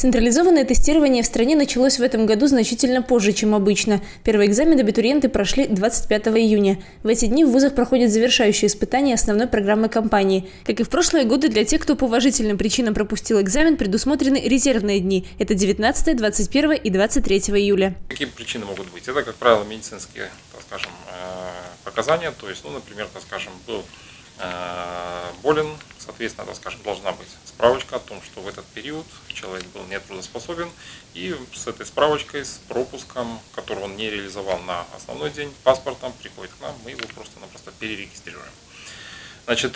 Централизованное тестирование в стране началось в этом году значительно позже, чем обычно. Первый экзамен абитуриенты прошли 25 июня. В эти дни в вузах проходят завершающие испытания основной программы кампании. Как и в прошлые годы, для тех, кто по уважительным причинам пропустил экзамен, предусмотрены резервные дни. Это 19, 21 и 23 июля. Какие причины могут быть? Это, как правило, медицинские, так скажем, показания. То есть, например, так скажем, был болен, соответственно, так скажем, должна быть справочка о том, что в этот период человек был нетрудоспособен, и с этой справочкой, с пропуском, который он не реализовал на основной день, паспортом приходит к нам, мы его просто-напросто перерегистрируем. Значит,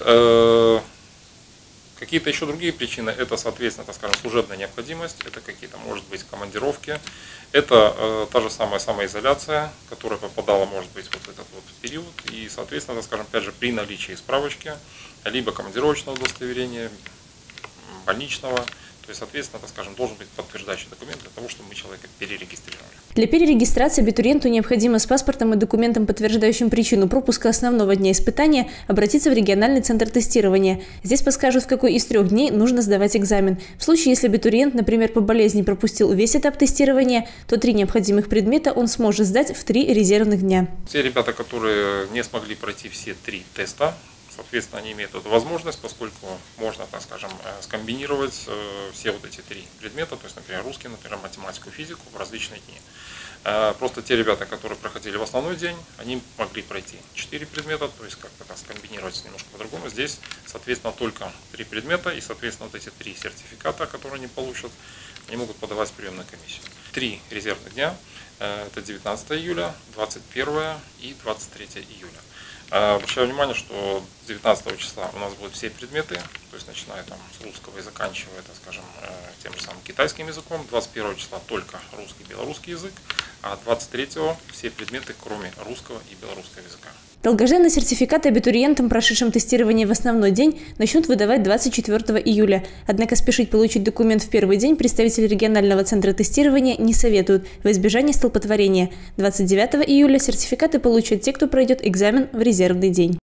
какие-то еще другие причины, это, соответственно, так скажем, служебная необходимость, это какие-то, может быть, командировки, это та же самая самоизоляция, которая попадала, может быть, вот в этот вот период, и, соответственно, так скажем, опять же, при наличии справочки, либо командировочного удостоверения, больничного, то есть, соответственно, так скажем, должен быть подтверждающий документ для того, чтобы мы человека перерегистрировали. Для перерегистрации абитуриенту необходимо с паспортом и документом, подтверждающим причину пропуска основного дня испытания, обратиться в региональный центр тестирования. Здесь подскажут, в какой из 3 дней нужно сдавать экзамен. В случае, если абитуриент, например, по болезни пропустил весь этап тестирования, то 3 необходимых предмета он сможет сдать в 3 резервных дня. Те ребята, которые не смогли пройти все 3 теста, соответственно, они имеют эту возможность, поскольку можно, так скажем, скомбинировать все вот эти 3 предмета, то есть, например, русский, например, математику, физику в различные дни. Просто те ребята, которые проходили в основной день, они могли пройти 4 предмета, то есть как-то скомбинировать немножко по-другому. Здесь, соответственно, только 3 предмета, и, соответственно, вот эти 3 сертификата, которые они получат, они могут подавать в приемную комиссию. 3 резервных дня, это 19 июля, 21 и 23 июля. Обращаю внимание, что 19 числа у нас будут все предметы, то есть начиная там с русского и заканчивая, так скажем, тем же самым китайским языком. 21 числа только русский и белорусский язык, а 23 все предметы, кроме русского и белорусского языка. Долгожданные сертификаты абитуриентам, прошедшим тестирование в основной день, начнут выдавать 24 июля. Однако спешить получить документ в первый день представители регионального центра тестирования не советуют во избежание столпотворения. 29 июля сертификаты получат те, кто пройдет экзамен в резервный день.